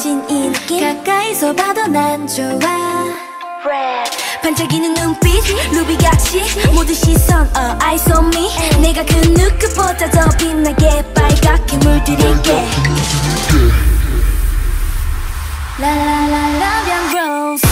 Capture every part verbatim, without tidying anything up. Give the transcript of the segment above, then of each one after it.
느껴진 이 느낌 가까이서 봐도 난 좋아. 반짝이는 눈빛 루비같이 모든 시선 all eyes on me. 내가 그 누구보다 더 빛나게 빨갛게 물들일게. 라라라라 Young Rose.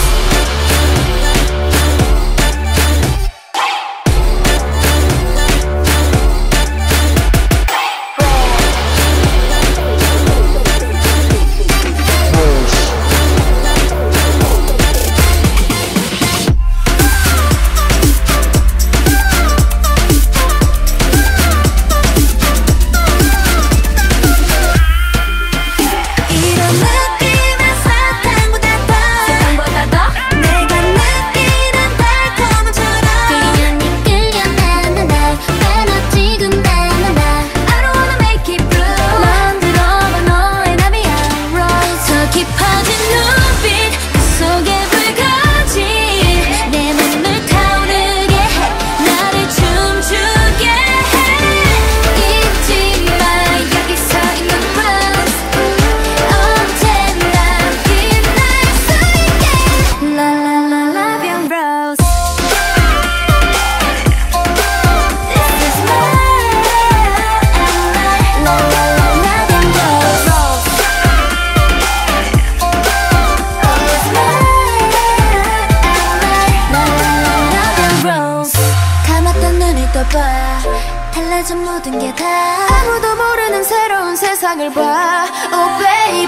달라진 모든 게 다 아무도 모르는 새로운 세상을 봐. Oh baby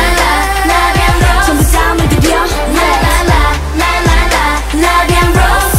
라라라라라라 라비앙 로즈 전부 다 물들여 라라라라라라 라비앙 로즈